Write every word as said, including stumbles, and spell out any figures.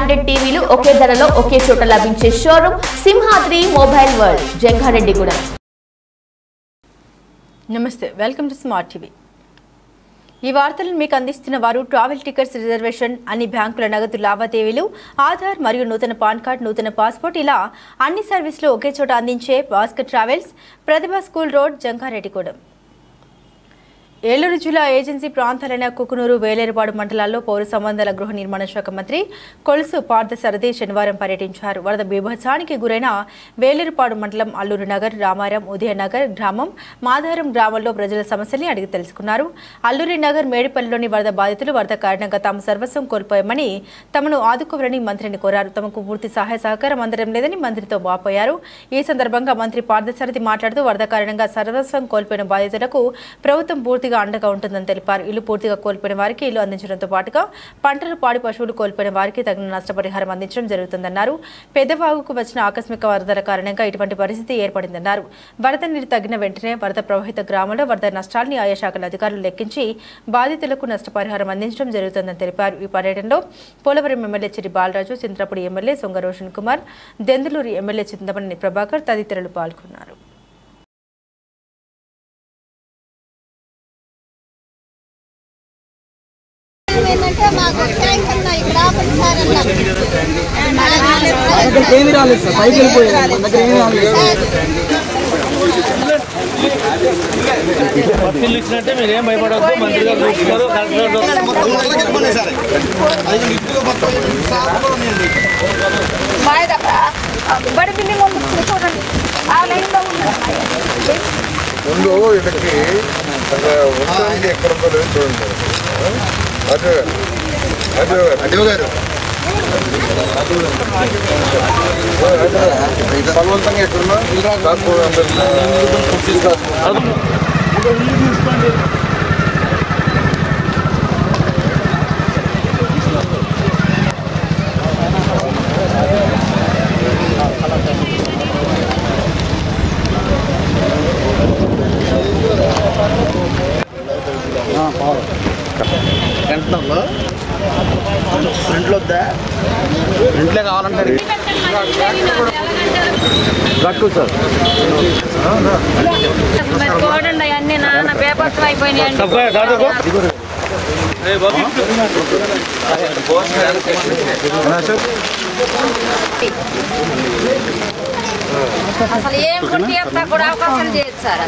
Branded టీవీలు ఒకే ధరలో ఒకే చోట లభించే showroom Simhadri mobile world Jangareddygudem. నమస్తే, వెల్కమ్ టు స్మార్ట్ టీవీ. ఈ వార్తలను మీకు అందిస్తున్న వారు ట్రావెల్ టికెట్స్ రిజర్వేషన్, అన్ని బ్యాంకుల నగదు లావాదేవీలు, ఆధార్ మరియు నూతన పాన్ కార్డ్, నూతన పాస్పోర్ట్ ఇలా అన్ని సర్వీసులు ఒకే చోట అందించే Bhaskar travels, Pratibha school road, Jangareddygudem. Eluru జిల్లా ఏజెన్సీ ప్రాంతాలైన కుకునూరు, వేలేరుపాడు మండలాల్లో పౌర సంబంధాల గృహ నిర్మాణ శాఖ మంత్రి కొలుసు పార్థసారథి శనివారం పర్యటించారు. వరద బీభత్సానికి గురైన వేలేరుపాడు మండలం అల్లూరు నగర్, రామారం, ఉదయనగర్ గ్రామం, మాధారం గ్రామంలో ప్రజల సమస్యల్ని అడిగి తెలుసుకున్నారు. అల్లూరి నగర్, మేడిపల్లిలోని వరద బాధితులు వరద కారణంగా తాము సర్వస్వం కోల్పోయామని, తమను ఆదుకోవాలని మంత్రిని కోరారు. తమకు పూర్తి సహాయ సహకారం అందడం లేదని మంత్రితో వాపోయారు. ఈ సందర్భంగా మంత్రి పార్థసారథి మాట్లాడుతూ వరద కారణంగా సర్వస్వం కోల్పోయిన బాధితులకు ప్రభుత్వం పూర్తి అండగా ఉంటుందని తెలిపారు. ఇల్లు పూర్తిగా కోల్పోయిన వారికి ఇల్లు అందించడంతో పాటుగా పంటలు, పాడి పశువులు కోల్పోయిన వారికి తగిన నష్టపరిహారం అందించడం జరుగుతుందన్నారు. పెద్దవాగుకు వచ్చిన ఆకస్మిక వరదల కారణంగా ఇటువంటి పరిస్థితి ఏర్పడిందన్నారు. వరద నీరు తగ్గిన వెంటనే వరద ప్రభావిత గ్రామంలో వరద నష్టాలని ఆయా శాఖల అధికారులు లెక్కించి బాధితులకు నష్టపరిహారం అందించడం జరుగుతుందని తెలిపారు. ఈ పర్యటనలో Polavaram MLA Chirri Balaraju, Chintalapudi MLA Songa Roshan Kumar, Denduluru MLA Chintamaneni Prabhakar తదితరులు పాల్గొన్నారు. ఏమి రాలేదు సార్, పైకి వెళ్ళిపోయారు. మన దగ్గర ఏమి రాలేదు. పత్తిలు ఇచ్చినట్టే మీరు ఏం భయపడవద్దు. మంత్రి గారు చూస్తున్నారు, ముందు వీళ్ళకి ఎక్కడ ఉందో లేదు చూడండి. అదే అదే అదే గారు బలవంతంగా ఎక్కడున్నా గంటలో ఫ్రంట్లో వద్దా, ఫ్రంట్లో కావాలంటారు. గట్టు సార్ చూడండి, అన్ని నాన్న పేపర్స్ అయిపోయినాయి. అసలు ఏం కొట్టి చెప్తా కూడా అవకాశం చేయొచ్చు సార్.